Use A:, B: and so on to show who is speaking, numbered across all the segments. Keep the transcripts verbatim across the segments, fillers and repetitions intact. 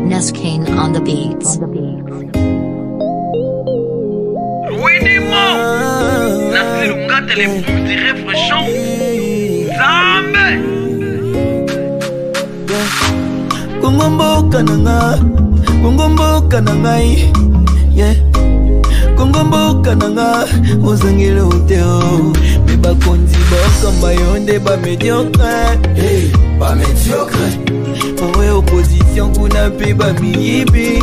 A: Neskane on the beats.
B: Winimo, nasilungate le mpuzi refreshant. Zambe.
C: Kongomboka nanga, kongomboka nangai, yeah. Kongomboka nanga, ozangile uteo. Me bakonzi boka mbayonde ba mediocre, hey, ba mediocre. Mawe opposition kuna pe ba miyibi.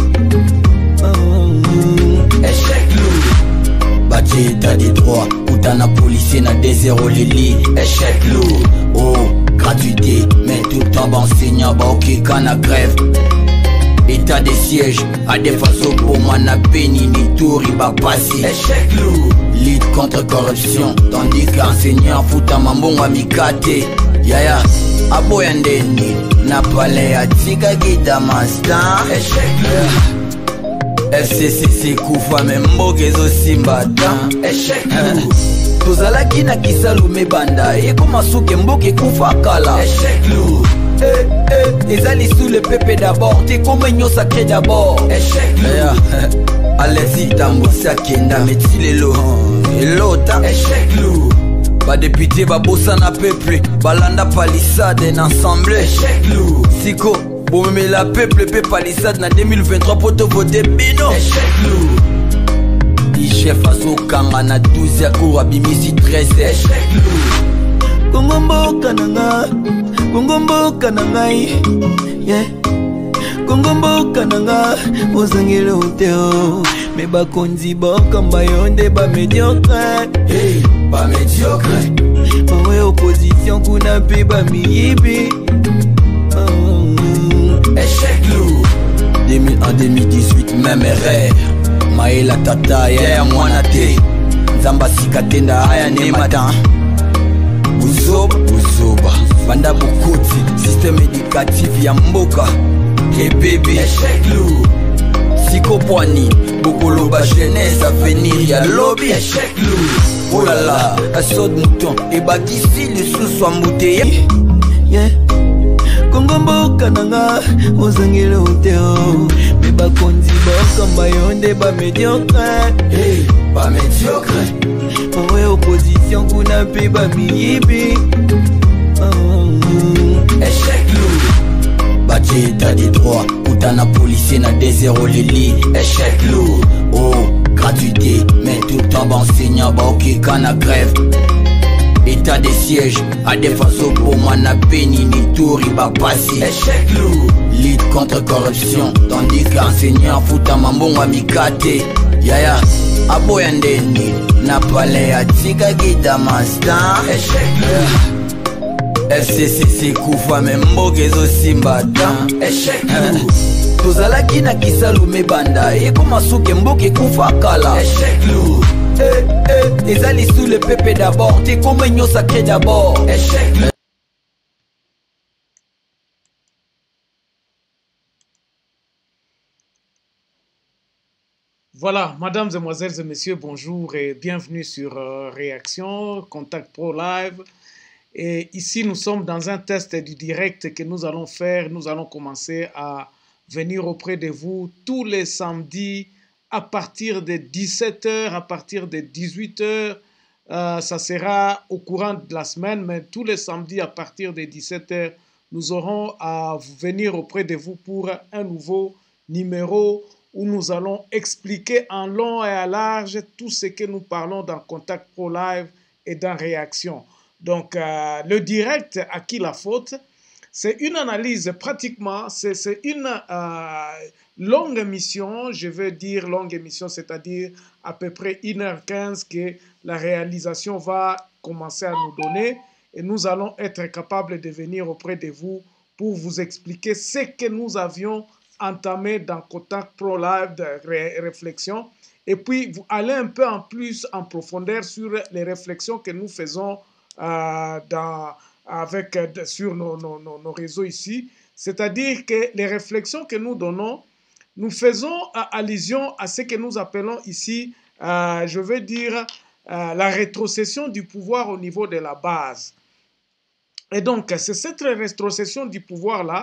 C: Échec lourd, bâti état des droits. Outana policier na désert lili. Échec lourd, oh, gratuité. Mais tout en enseignant, bah ok, kana grève. État des sièges, à des façons pour moi na péni ni touri ba passi. Échec lourd, lutte contre corruption. Tandis que l'enseignant fout à mambon à mikate. Yaya, aboyandeni, na palais à tika gita mastan. Échec lourd, F C C C kufa membogezo simbata. Échec lourd, tozalaki na kisalume banda eko masuke mboke kufa kala. Échec lourd, eh eh ezali sous le pépé d'abord te comme nyo sacré d'abord. Échec lourd, allez-y tambosa kenda meti lelo elota. Échec lourd, ba député ba bossa na peuple balanda palissade ensemble. Échec lourd, siko bomeme la peuple pe palissade na deux mille vingt-trois poto voter bino. Échec lourd, i chef azokanga na douze ya cour abimisi treize. Échec lourd, kongomboka nanga, kongomboka nangai, yeah. Kongomboka nanga, ozangile uteo. Me bakonzi boka mbayonde ba mediocre, hey, ba mediocre. Mawe opposition kuna pe ba miyibi. Échec lourd, deux mille un deux mille dix-huit même rêve. Maela tata ya mwana te. Nzamba sikatenda haya ne matan. Uzoba, uzoba banda bukoti, système éducatif ya mboka. Hey baby, échec lourd, siko poani, bokolo ba jeunesse avenir ya lobby. Échec lourd, oh là là, la saute mouton, et bah d'ici le sous-soit embouteillé. Yeah. Kongomboka nanga, ozangile uteo. Me bakonzi boka mbayonde ba mediocre, hey, ba mediocre. Mawe opposition kuna pe ba miyibi. Échec lourd, bâti état des droits. Outana policier na désert lili. Échec lourd, oh, gratuité. Mais tout en enseignant, bah ok, kana grève. État des sièges, à des façons pour moi na péni ni touri ba passi. Échec lourd, lutte contre corruption. Tandis que l'enseignant fout à mambon à mikate. Yaya, aboyandeni, na palais à tika gita mastan. Échec lourd, F C C C kufa membogezo simbata. Échec lourd, tozalaki na kisalume banda eko masuke mboke kufa kala. Échec lourd, eh eh ezali sous le pépé d'abord te comme nyo sacré d'abord. Échec lourd.
D: Voilà, mesdames, mesdemoiselles et messieurs, bonjour et bienvenue sur euh, Réaction, Contact Pro Live. Et ici, nous sommes dans un test du direct que nous allons faire. Nous allons commencer à venir auprès de vous tous les samedis à partir de dix-sept heures, à partir de dix-huit heures. Euh, ça sera au courant de la semaine, mais tous les samedis à partir de dix-sept heures, nous aurons à venir auprès de vous pour un nouveau numéro où nous allons expliquer en long et à large tout ce que nous parlons dans Contact Pro Live et dans Réaction. Donc, euh, le direct, à qui la faute? C'est une analyse pratiquement, c'est une euh, longue émission, je veux dire longue émission, c'est-à-dire à peu près une heure quinze que la réalisation va commencer à nous donner et nous allons être capables de venir auprès de vous pour vous expliquer ce que nous avions entamé dans Contact Pro Live de ré réflexion et puis vous allez un peu en plus en profondeur sur les réflexions que nous faisons euh, dans, avec, sur nos, nos, nos, nos réseaux ici, c'est-à-dire que les réflexions que nous donnons, nous faisons euh, allusion à ce que nous appelons ici, euh, je veux dire, euh, la rétrocession du pouvoir au niveau de la base. Et donc, c'est cette rétrocession du pouvoir-là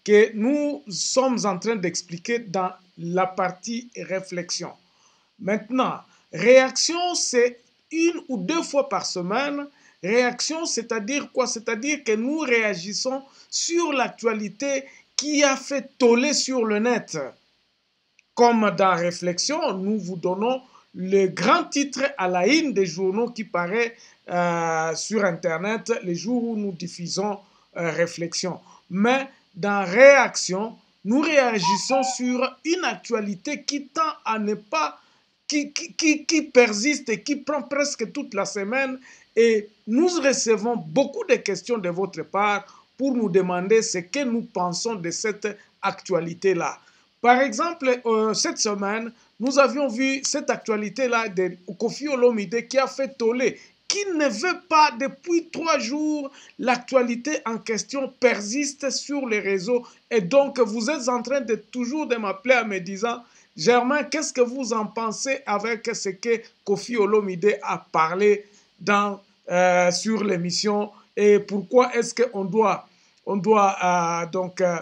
D: que nous sommes en train d'expliquer dans la partie réflexion. Maintenant, réaction, c'est une ou deux fois par semaine. Réaction, c'est-à-dire quoi? C'est-à-dire que nous réagissons sur l'actualité qui a fait toller sur le net. Comme dans Réflexion, nous vous donnons le grand titre à la une des journaux qui paraît euh, sur Internet les jours où nous diffusons euh, Réflexion. Mais dans Réaction, nous réagissons sur une actualité qui tend à ne pas, qui, qui, qui, qui persiste et qui prend presque toute la semaine. Et nous recevons beaucoup de questions de votre part pour nous demander ce que nous pensons de cette actualité-là. Par exemple, euh, cette semaine, nous avions vu cette actualité-là de Koffi Olomide qui a fait toller, qui ne veut pas depuis trois jours, l'actualité en question persiste sur les réseaux. Et donc, vous êtes en train de toujours de m'appeler en me disant, Germain, qu'est-ce que vous en pensez avec ce que Koffi Olomide a parlé dans, euh, sur l'émission et pourquoi est-ce qu'on doit, on doit euh, donc... Euh,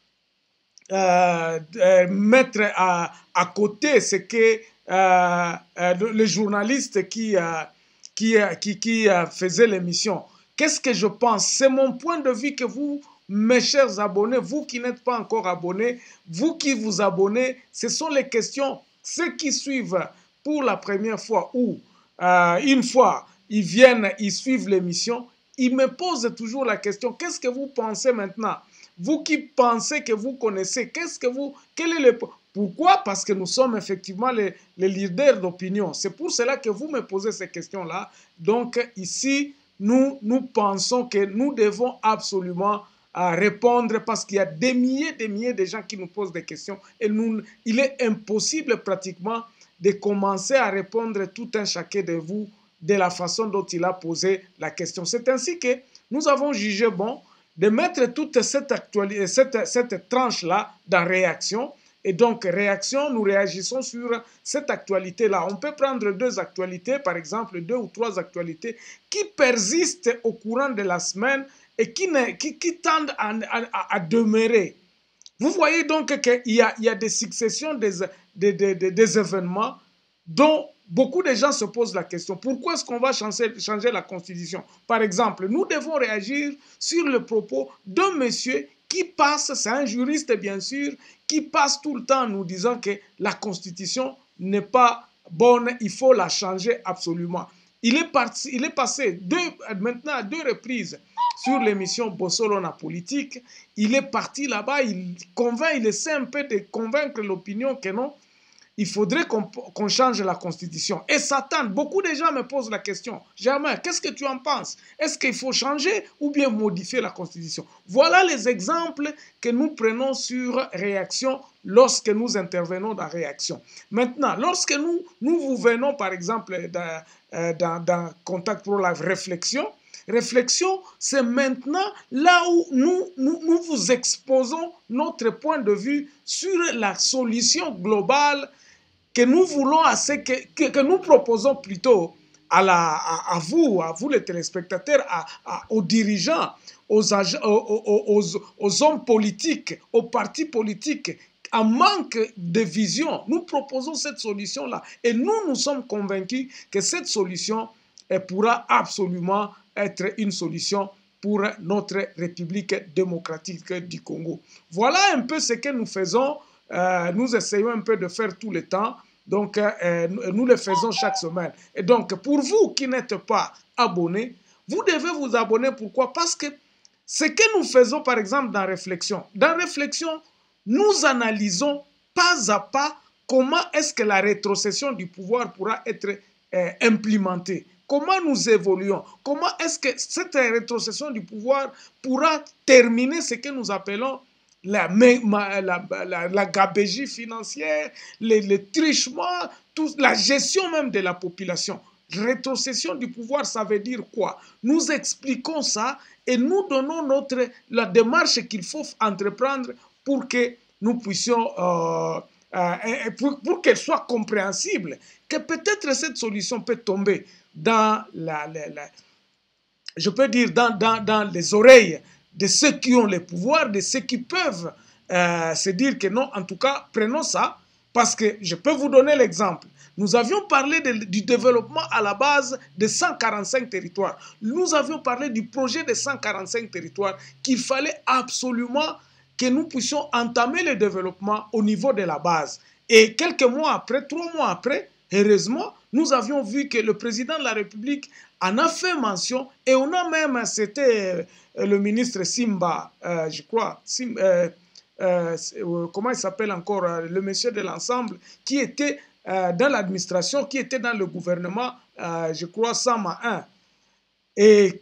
D: Euh, euh, mettre à, à côté ce que euh, euh, le journaliste qui, euh, qui, qui, qui euh, faisait l'émission. Qu'est-ce que je pense? C'est mon point de vue que vous, mes chers abonnés, vous qui n'êtes pas encore abonnés, vous qui vous abonnez, ce sont les questions, ceux qui suivent pour la première fois ou euh, une fois, ils viennent, ils suivent l'émission, ils me posent toujours la question, qu'est-ce que vous pensez maintenant? Vous qui pensez que vous connaissez, qu'est-ce que vous, quel est le, pourquoi? Parce que nous sommes effectivement les, les leaders d'opinion. C'est pour cela que vous me posez ces questions-là. Donc ici, nous, nous pensons que nous devons absolument euh, répondre parce qu'il y a des milliers des milliers de gens qui nous posent des questions et nous, il est impossible pratiquement de commencer à répondre tout un chacun de vous de la façon dont il a posé la question. C'est ainsi que nous avons jugé bon de mettre toute cette, actualité, cette, cette tranche-là dans Réaction. Et donc, Réaction, nous réagissons sur cette actualité-là. On peut prendre deux actualités, par exemple, deux ou trois actualités qui persistent au courant de la semaine et qui, ne, qui, qui tendent à, à, à demeurer. Vous voyez donc qu'il y a, il y a des successions des, des, des, des, des événements dont beaucoup de gens se posent la question, pourquoi est-ce qu'on va changer, changer la Constitution? Par exemple, nous devons réagir sur le propos d'un monsieur qui passe, c'est un juriste bien sûr, qui passe tout le temps en nous disant que la Constitution n'est pas bonne, il faut la changer absolument. Il est, parti, il est passé deux, maintenant à deux reprises sur l'émission Bossolo na politique, il est parti là-bas, il convainc, il essaie un peu de convaincre l'opinion que non, il faudrait qu'on qu'on change la Constitution. Et Satan, beaucoup de gens me posent la question, Germain, qu'est-ce que tu en penses? Est-ce qu'il faut changer ou bien modifier la Constitution? Voilà les exemples que nous prenons sur Réaction lorsque nous intervenons dans Réaction. Maintenant, lorsque nous, nous vous venons, par exemple, dans, euh, dans, dans Contact pour la réflexion, Réflexion, c'est maintenant là où nous, nous, nous vous exposons notre point de vue sur la solution globale que nous voulons, à ce que, que, que nous proposons plutôt à, la, à, à vous, à vous les téléspectateurs, à, à, aux dirigeants, aux, aux, aux, aux, aux hommes politiques, aux partis politiques, en manque de vision. Nous proposons cette solution-là et nous, nous sommes convaincus que cette solution elle pourra absolument être une solution pour notre République démocratique du Congo. Voilà un peu ce que nous faisons. Euh, nous essayons un peu de faire tout le temps. Donc, euh, nous le faisons chaque semaine. Et donc, pour vous qui n'êtes pas abonnés, vous devez vous abonner. Pourquoi? Parce que ce que nous faisons, par exemple, dans Réflexion, dans Réflexion, nous analysons pas à pas comment est-ce que la rétrocession du pouvoir pourra être euh, implémentée. Comment nous évoluons? Comment est-ce que cette rétrocession du pouvoir pourra terminer ce que nous appelons la, la, la, la gabegie financière, les, les trichements, tout, la gestion même de la population? Rétrocession du pouvoir, ça veut dire quoi? Nous expliquons ça et nous donnons notre, la démarche qu'il faut entreprendre pour que nous puissions... Euh, Euh, pour, pour qu'elle soit compréhensible, que peut-être cette solution peut tomber dans la, la, la je peux dire dans, dans, dans les oreilles de ceux qui ont le pouvoir, de ceux qui peuvent euh, se dire que non, en tout cas, prenons ça, parce que je peux vous donner l'exemple. Nous avions parlé de, du développement à la base de cent quarante-cinq territoires. Nous avions parlé du projet de cent quarante-cinq territoires, qu'il fallait absolument que nous puissions entamer le développement au niveau de la base. Et quelques mois après, trois mois après, heureusement, nous avions vu que le président de la République en a fait mention, et on a même, c'était euh, le ministre Simba, euh, je crois, Simba, euh, euh, comment il s'appelle encore, euh, le monsieur de l'ensemble, qui était euh, dans l'administration, qui était dans le gouvernement, euh, je crois, Sama un. Et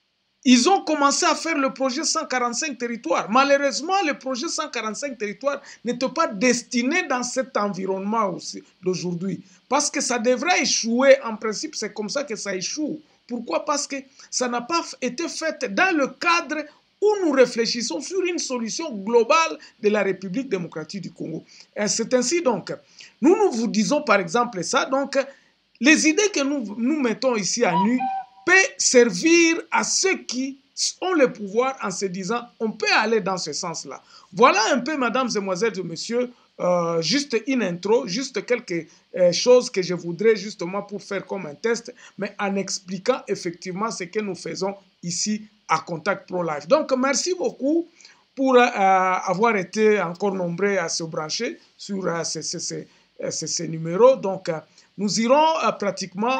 D: ils ont commencé à faire le projet cent quarante-cinq territoires. Malheureusement, le projet cent quarante-cinq territoires n'était pas destiné dans cet environnement d'aujourd'hui. Parce que ça devrait échouer. En principe, c'est comme ça que ça échoue. Pourquoi? Parce que ça n'a pas été fait dans le cadre où nous réfléchissons sur une solution globale de la République démocratique du Congo. C'est ainsi donc. Nous, nous vous disons par exemple ça. Donc, les idées que nous, nous mettons ici à nu peut servir à ceux qui ont le pouvoir en se disant on peut aller dans ce sens-là. Voilà un peu, mesdames, mesdemoiselles et messieurs, euh, juste une intro, juste quelque euh, chose que je voudrais justement pour faire comme un test, mais en expliquant effectivement ce que nous faisons ici à Contact Pro Live. Donc, merci beaucoup pour euh, avoir été encore nombreux à se brancher sur euh, ces, ces, ces, ces, ces numéros. Donc, euh, nous irons euh, pratiquement...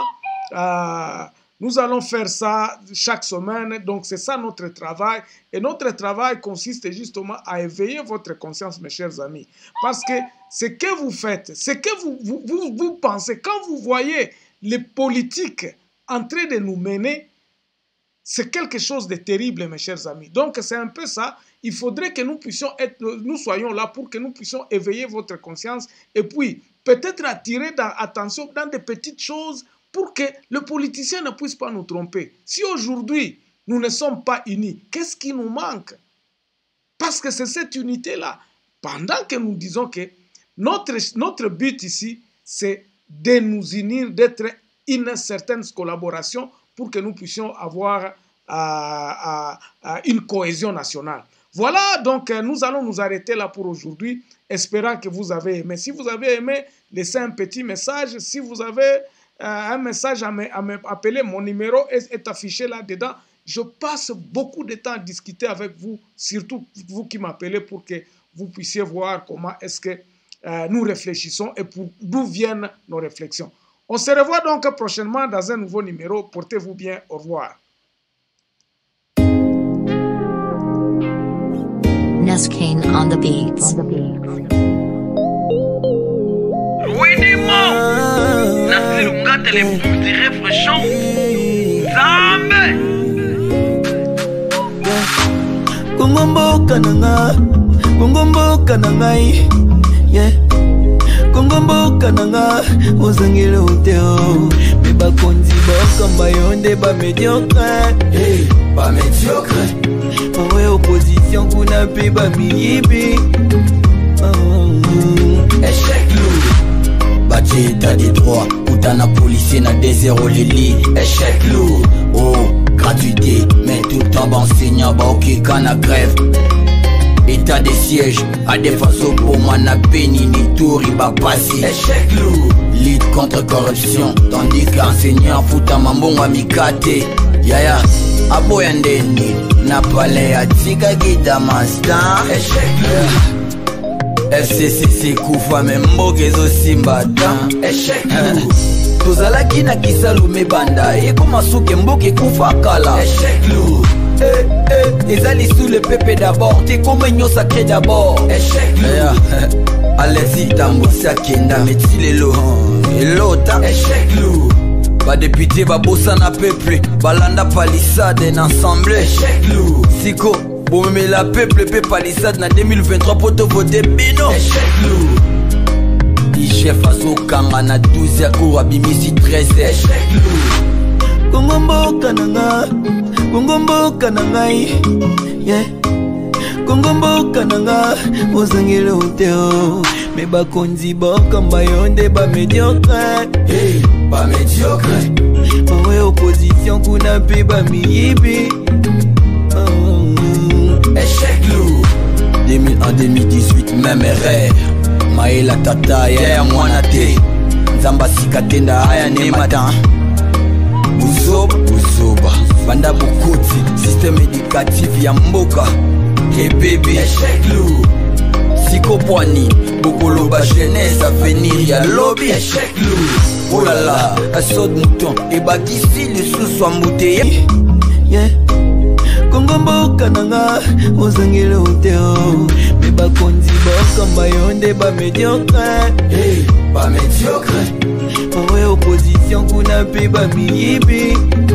D: Euh, Nous allons faire ça chaque semaine, donc c'est ça notre travail. Et notre travail consiste justement à éveiller votre conscience, mes chers amis. Parce que ce que vous faites, ce que vous, vous, vous, vous pensez, quand vous voyez les politiques en train de nous mener, c'est quelque chose de terrible, mes chers amis. Donc c'est un peu ça. Il faudrait que nous puissions être, nous soyons là pour que nous puissions éveiller votre conscience et puis peut-être attirer dans, attention dans des petites choses pour que le politicien ne puisse pas nous tromper. Si aujourd'hui, nous ne sommes pas unis, qu'est-ce qui nous manque? Parce que c'est cette unité-là. Pendant que nous disons que notre, notre but ici, c'est de nous unir, d'être une certaine collaboration pour que nous puissions avoir euh, euh, euh, une cohésion nationale. Voilà, donc nous allons nous arrêter là pour aujourd'hui, espérant que vous avez aimé. Si vous avez aimé, laissez un petit message. Si vous avez... Euh, un message à m'appeler, mon numéro est, est affiché là-dedans. Je passe beaucoup de temps à discuter avec vous, surtout vous qui m'appelez, pour que vous puissiez voir comment est-ce que euh, nous réfléchissons et d'où viennent nos réflexions. On se revoit donc prochainement dans un nouveau numéro. Portez-vous bien. Au revoir.
A: Neskane on the beats.
E: Kongomboka nanga, kongomboka nangai, yeah. Kongomboka nanga, ozangile uteo. Me bakonzi boka mbayonde ba mediocre,
C: hey, ba mediocre.
E: Owe opposition kuna pe ba miyibi.
C: Échec lourd, bâti état des droits. Utana policier na désert lili. Échec lourd, oh, gratuité. Mais tout en enseignant, bah ok, kana grève. État des sièges, à des façons pour mana béni, ni touri, bah passi. Échec lourd, lutte contre corruption. Tandis qu'enseignant fout à mambo amikate. Yaya, aboyandeni, na palais à tika gita master. Échec lourd, F C C C kufa membogezo simbata. Échec lourd, tozalaki na kisalume banda ekomasuke mboke kufa kala. Échec lourd, eh eh ezali sous le pépé d'abord te comme nyosake d'abord. Échec lourd, allez-y tambosa kenda metilelo elota. Échec lourd, ba député ba bossa na peuple balanda palissade ensemble. Échec lourd, siko bomeme la peuple pe palissade na deux mille vingt-trois poto voter bino. Échec lourd, chef azokanga na douze ya cour abimisi treize. Échec lourd,
E: kongomboka nanga, kongomboka nangai, yeah. Kongomboka nanga, ozangile uteo. Me bakonzi boka mbayonde ba mediocre,
C: hey, ba mediocre.
E: Owe opposition kuna pe ba miyibi.
C: deux mille un deux mille dix-huit même erreur. Maela tata ya mwana te Nzamba sikatenda haya ne matin. Buzoba Buzoba Banda Bukuti Système éducatif ya mboka. Hey baby échec lourd Siko Poani Bokoloba jeunesse avenir ya lobby échec lourd. Oh là là Assaut de mouton et bakisi le sous soit mouté.
E: Yeah Kongo mboka nanga ozangele uteo Beba konzi boka mbayonde ba mediocre.
C: Hey ba mediocre
E: Owe opposition kuna pe ba miyibi.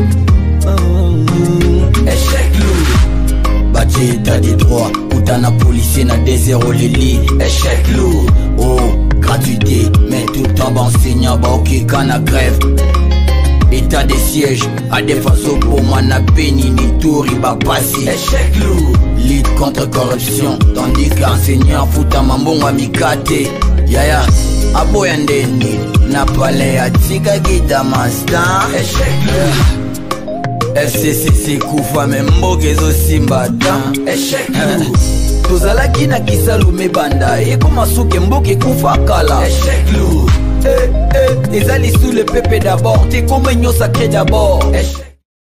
C: Échec lourd Bati état des droits Outana policier na deux zéro lili. Échec lourd Oh gratuité mais tout en enseignant ba ok kana grève. État des sièges à des façons pour moi na béni ni touri ba passi. Échec lourd lutte contre corruption tandis qu'enseignant fouta mambongo mikate. Yaya aboya ndeni na palais ya tika gita master. Échec lourd F C C C kufa memboke ezo simba dan. Échec lourd tozalaki na kisalume banda ekoma suke mboke kufa kala. Échec lourd Eh, eh, ezali sous le pépé d'abord, t'es comme un sacré d'abord.